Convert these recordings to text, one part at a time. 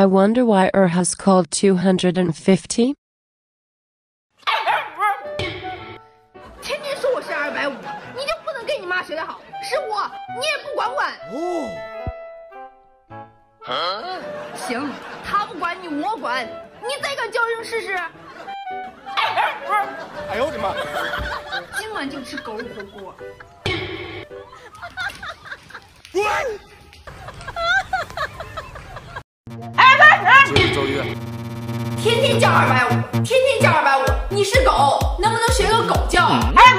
I wonder why has called 250? 天天说我是250，你就不能跟你妈学得好？是我，你也不管管。哦。行，他不管你，我管。你再敢叫声试试？ 哎呦我的妈！ 今晚就吃狗肉火锅。 就是周月， 天天叫250，天天叫250，你是狗，能不能学个狗叫？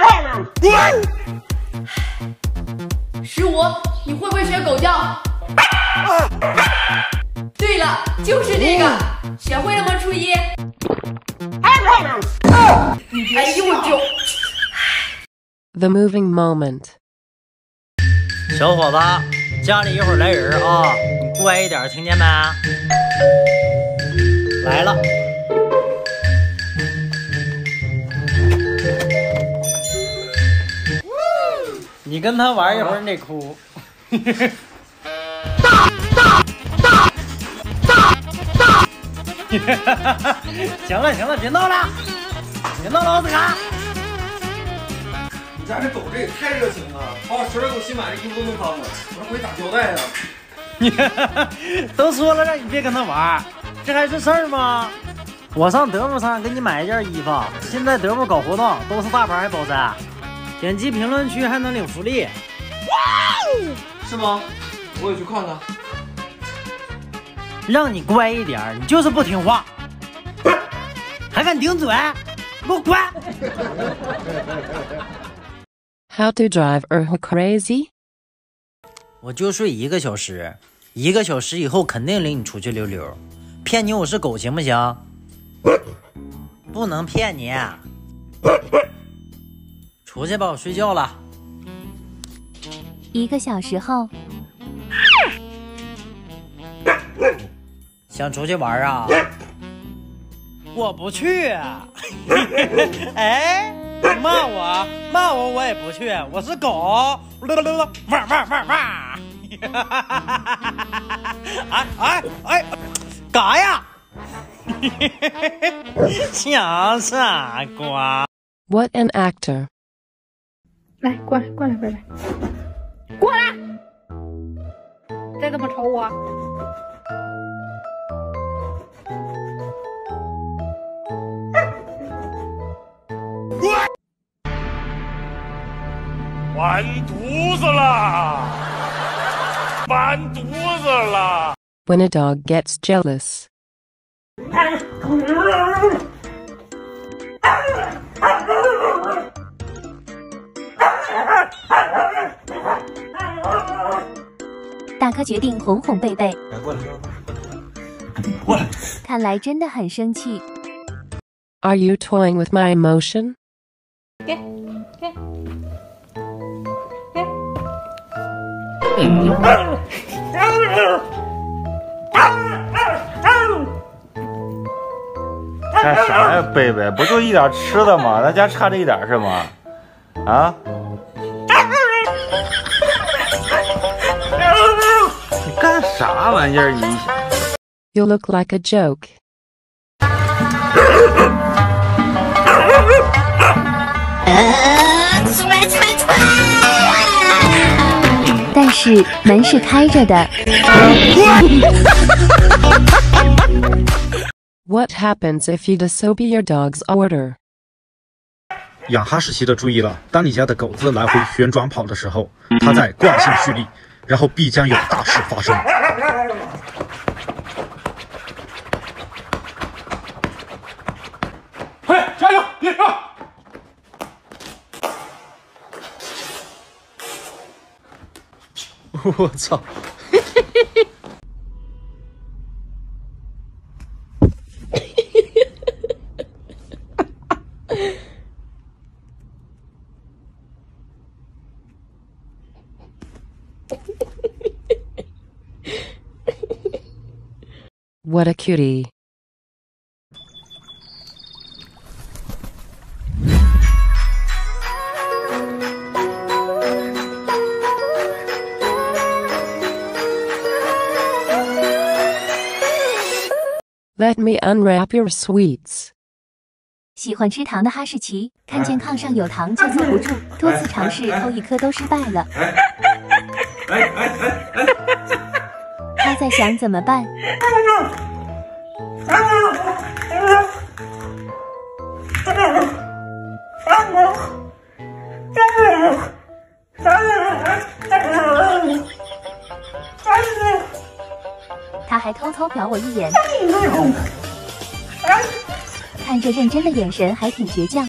是我，你会不会学狗叫？对了，就是这个，学会了吗？初一。哎呦我就。 The moving moment. 小伙子，家里一会儿来人啊，你乖一点，听见没？来了。你跟他玩一会儿，你得哭。行了行了，别闹了，别闹了，奥斯卡。 你家这狗这也太热情了，把我12狗新买的衣服都弄脏了，我这回咋交代呀？ 都说了让你别跟他玩，这还是事儿吗？我上德牧上给你买一件衣服，现在德牧搞活动，都是大牌还包摘，点击评论区还能领福利。 哇，是吗？我也去看看。 让你乖一点，你就是不听话，还敢顶嘴，给我滚 ！How to drive crazy？ 我就睡1个小时，1个小时以后肯定领你出去溜溜。骗你我是狗行不行？不能骗你。出去吧，我睡觉了。 1个小时后。 想出去玩啊？我不去。哎，骂我我也不去，我是狗。哎，干啥呀？想傻瓜。 What an actor！ 来，过来，贝贝，过来！再这么瞅我。 完犊子了！完犊子了 ！When a dog gets jealous， 大哥决定哄哄贝贝。 过来， 看来真的很生气。 Are you toying with my emotion？ 给。 干啥呀，贝贝？不就一点吃的吗？咱家差这一点是吗？啊？你干啥玩意儿？你 You look like a joke。 但是门是开着的。 What happens if you disobey your dog's order？ 养哈士奇的注意了，当你家的狗子来回旋转跑的时候，它在惯性蓄力，然后必将有大事发生。 快加油，别上！ 我操 ！What a cutie！ Let me unwrap your sweets. 喜欢吃糖的哈士奇看见炕上有糖就坐不住，多次尝试偷一颗都失败了。他在想怎么办？他还偷偷瞟我一眼，看着认真的眼神还挺倔强。